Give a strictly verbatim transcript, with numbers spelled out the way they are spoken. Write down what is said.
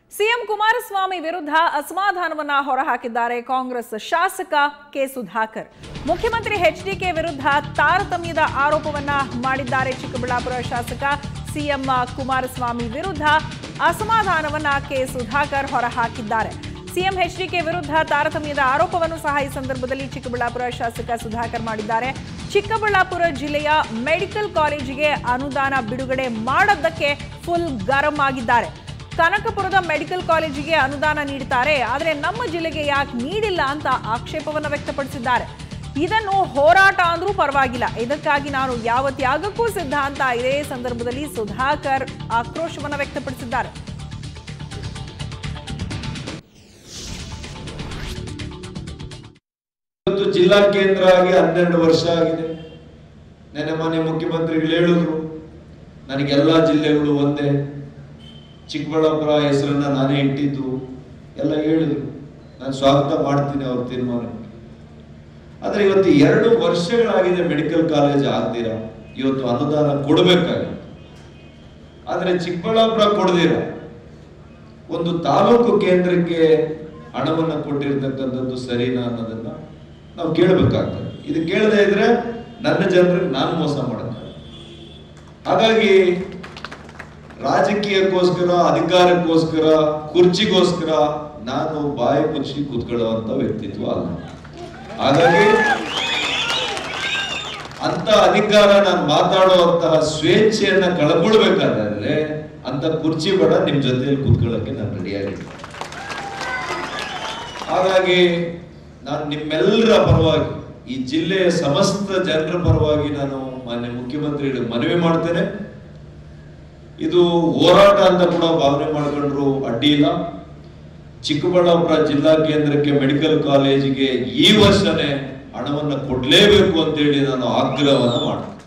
CM Kumaraswamy ವಿರುದ್ಧ ಅಸಮಾಧಾನವನ್ನ ಹೊರಹಾಕಿದ್ದಾರೆ ಕಾಂಗ್ರೆಸ್ ಶಾಸಕ ಕೆ ಸುಧಾಕರ್. ಮುಖ್ಯಮಂತ್ರಿ ಎಚ್ಡಿಕೆ ವಿರುದ್ಧ ತಾರತಮ್ಯದ ಆರೋಪವನ್ನ ಮಾಡಿದ್ದಾರೆ. ಚಿಕ್ಕಬಳ್ಳಾಪುರ ಶಾಸಕ ಸಿಎಂ ಕುಮಾರಸ್ವಾಮಿ ವಿರುದ್ಧ ಅಸಮಾಧಾನವನ್ನ ಕೆ ಸುಧಾಕರ್ ಹೊರಹಾಕಿದ್ದಾರೆ. ಸಿಎಂ ಎಚ್ಡಿಕೆ ವಿರುದ್ಧ ತಾರತಮ್ಯದ ಆರೋಪವನ್ನು ಸಹ ಈ ಸಂದರ್ಭದಲ್ಲಿ ಚಿಕ್ಕಬಳ್ಳಾಪುರ ಶಾಸಕ ಸುಧಾಕರ್ ಮಾಡಿದ್ದಾರೆ. ಚಿಕ್ಕಬಳ್ಳಾಪುರ ಜಿಲ್ಲೆಯ ಮೆಡಿಕಲ್ ಕಾಲೇಜಿಗೆ ಅನುದಾನ ಬಿಡುಗಡೆ ಮಾಡೋದಕ್ಕೆ ಫುಲ್ ಗರಂ ಆಗಿದ್ದಾರೆ. ಕನಕಪುರದ ಮೆಡಿಕಲ್ ಕಾಲೇಜಿಗೆ ಅನುದಾನ ನೀಡುತ್ತಾರೆ, ಆದರೆ ನಮ್ಮ ಜಿಲ್ಲೆಗೆ ಯಾಕೆ ನೀಡಿಲ್ಲ ಅಂತ ಆಕ್ಷೇಪವನ್ನು ವ್ಯಕ್ತಪಡಿಸಿದ್ದಾರೆ. ಇದನ್ನು ಹೋರಾಟ ಅಂದ್ರೂ ಪರವಾಗಿಲ್ಲ, ಇದಕ್ಕಾಗಿ ನಾನು ಯಾವ ತ್ಯಾಗಕ್ಕೂ ಸಿದ್ಧ ಅಂತ ಇದೇ ಸಂದರ್ಭದಲ್ಲಿ ಸುಧಾಕರ್ ಆಕ್ರೋಶವನ್ನು ವ್ಯಕ್ತಪಡಿಸಿದ್ದಾರೆ. ಜಿಲ್ಲಾ ಕೇಂದ್ರ ಆಗಿ ಹನ್ನೆರಡು ವರ್ಷ ಆಗಿದೆ. ನೆನ್ನೆ ಮಾನ್ಯ ಮುಖ್ಯಮಂತ್ರಿಗಳು ಹೇಳಿದ್ರು ನನಗೆಲ್ಲಾ ಜಿಲ್ಲೆಗಳು ಒಂದೇ, ಚಿಕ್ಕಬಳ್ಳಾಪುರ ಹೆಸರನ್ನ ನಾನೇ ಇಟ್ಟಿದ್ದು ಎಲ್ಲ ಹೇಳಿದ್ರು. ನಾನು ಸ್ವಾಗತ ಮಾಡ್ತೀನಿ ಅವ್ರ ತೀರ್ಮಾನಕ್ಕೆ. ಆದ್ರೆ ಇವತ್ತು ಎರಡು ವರ್ಷಗಳಾಗಿದೆ ಮೆಡಿಕಲ್ ಕಾಲೇಜ್ ಆಗ್ದಿರ, ಇವತ್ತು ಅನುದಾನ ಕೊಡಬೇಕಾಗಿದೆ. ಆದ್ರೆ ಚಿಕ್ಕಬಳ್ಳಾಪುರ ಕೊಡದಿರ ಒಂದು ತಾಲೂಕು ಕೇಂದ್ರಕ್ಕೆ ಹಣವನ್ನ ಕೊಟ್ಟಿರ್ತಕ್ಕಂಥದ್ದು ಸರಿನಾ ಅನ್ನೋದನ್ನ ನಾವು ಕೇಳಬೇಕಾಗ್ತದೆ. ಇದು ಕೇಳದೇ ಇದ್ರೆ ನನ್ನ ಜನರಿಗೆ ನಾನು ಮೋಸ ಮಾಡುತ್ತೇನೆ. ಹಾಗಾಗಿ ರಾಜಕೀಯಕ್ಕೋಸ್ಕರ, ಅಧಿಕಾರಕ್ಕೋಸ್ಕರ, ಕುರ್ಚಿಗೋಸ್ಕರ ನಾನು ಬಾಯಿ ಮುಚ್ಚಿ ಕೂತ್ಕೊಳ್ಳುವಂತ ವ್ಯಕ್ತಿತ್ವ ಅಲ್ಲ. ಹಾಗಾಗಿ ಅಂತ ಅಧಿಕಾರ ನಾನು ಮಾತಾಡುವಂತಹ ಸ್ವೇಚ್ಛೆಯನ್ನ ಕಳ್ಕೊಳ್ಬೇಕಾದ್ರೆ ಅಂತ ಕುರ್ಚಿ ಬೇಡ, ನಿಮ್ ಜೊತೆಯಲ್ಲಿ ಕೂತ್ಕೊಳ್ಳಕ್ಕೆ ನಾನು ರೆಡಿಯಾಗಿದ್ದೆ. ಹಾಗಾಗಿ ನಾನು ನಿಮ್ಮೆಲ್ಲರ ಪರವಾಗಿ, ಈ ಜಿಲ್ಲೆಯ ಸಮಸ್ತ ಜನರ ಪರವಾಗಿ ನಾನು ಮಾನ್ಯ ಮುಖ್ಯಮಂತ್ರಿಗಳಿಗೆ ಮನವಿ ಮಾಡ್ತೇನೆ. ಇದು ಹೋರಾಟ ಅಂತ ಕೂಡ ಭಾವನೆ ಮಾಡ್ಕೊಂಡ್ರು ಅಡ್ಡಿ ಇಲ್ಲ. ಚಿಕ್ಕಬಳ್ಳಾಪುರ ಜಿಲ್ಲಾ ಕೇಂದ್ರಕ್ಕೆ ಮೆಡಿಕಲ್ ಕಾಲೇಜಿಗೆ ಈ ವರ್ಷನೇ ಹಣವನ್ನ ಕೊಡ್ಲೇಬೇಕು ಅಂತೇಳಿ ನಾನು ಆಗ್ರಹವನ್ನ ಮಾಡ್ತೇನೆ.